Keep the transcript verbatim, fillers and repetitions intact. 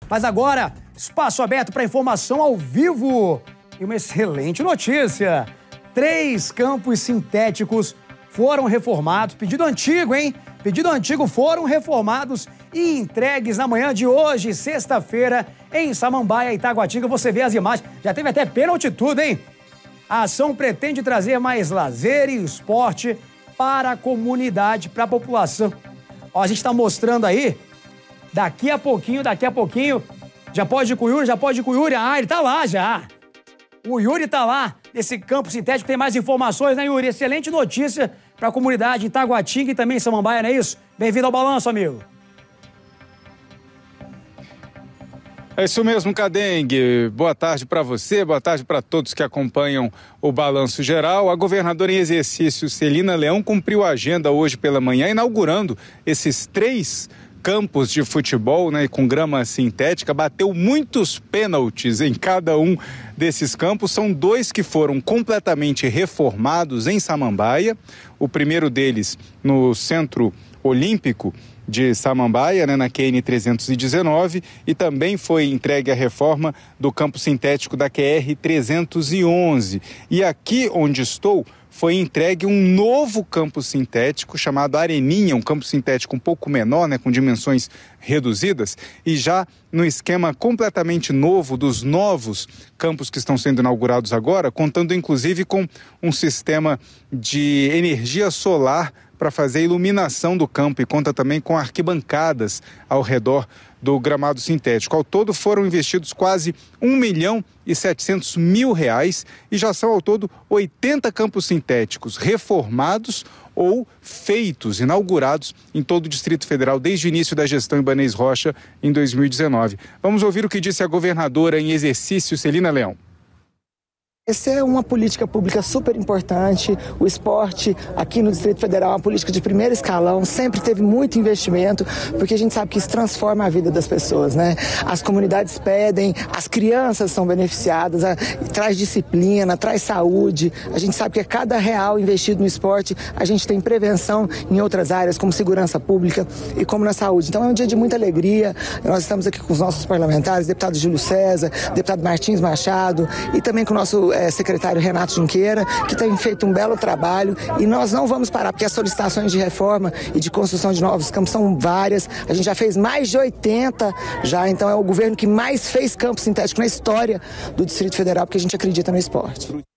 Mas agora, espaço aberto para informação ao vivo. E uma excelente notícia. Três campos sintéticos foram reformados. Pedido antigo, hein? Pedido antigo foram reformados e entregues na manhã de hoje, sexta-feira, em Samambaia, Itaguatinga. Você vê as imagens. Já teve até pênalti tudo, hein? A ação pretende trazer mais lazer e esporte para a comunidade, para a população. Ó, a gente está mostrando aí. Daqui a pouquinho, daqui a pouquinho. Já pode ir com o Yuri, já pode ir com o Yuri. Ah, ele tá lá já. O Yuri tá lá, nesse campo sintético. Tem mais informações, né, Yuri? Excelente notícia para a comunidade em Itaguatinga e também em Samambaia, não é isso? Bem-vindo ao Balanço, amigo. É isso mesmo, Cadengue. Boa tarde para você, boa tarde para todos que acompanham o Balanço Geral. A governadora em exercício, Celina Leão, cumpriu a agenda hoje pela manhã, inaugurando esses três campos de futebol, né, com grama sintética. Bateu muitos pênaltis em cada um desses campos. São dois que foram completamente reformados em Samambaia. O primeiro deles no Centro Olímpico de Samambaia, né, na Q N trezentos e dezenove, e também foi entregue a reforma do campo sintético da Q R trezentos e onze. E aqui onde estou, foi entregue um novo campo sintético chamado Areninha, um campo sintético um pouco menor, né, com dimensões reduzidas, e já no esquema completamente novo dos novos campos que estão sendo inaugurados agora, contando inclusive com um sistema de energia solar para fazer a iluminação do campo e conta também com arquibancadas ao redor do gramado sintético. Ao todo foram investidos quase um milhão e setecentos mil reais e já são ao todo oitenta campos sintéticos reformados ou feitos, inaugurados em todo o Distrito Federal desde o início da gestão Ibanez Rocha em dois mil e dezenove. Vamos ouvir o que disse a governadora em exercício, Celina Leão. Essa é uma política pública super importante. O esporte aqui no Distrito Federal é uma política de primeiro escalão, sempre teve muito investimento, porque a gente sabe que isso transforma a vida das pessoas, né? As comunidades pedem, as crianças são beneficiadas, a, traz disciplina, traz saúde. A gente sabe que a cada real investido no esporte, a gente tem prevenção em outras áreas, como segurança pública e como na saúde. Então é um dia de muita alegria. Nós estamos aqui com os nossos parlamentares, deputado Júlio César, deputado Martins Machado e também com o nosso É, secretário Renato Junqueira, que tem feito um belo trabalho, e nós não vamos parar, porque as solicitações de reforma e de construção de novos campos são várias. A gente já fez mais de oitenta já, então é o governo que mais fez campo sintético na história do Distrito Federal, porque a gente acredita no esporte.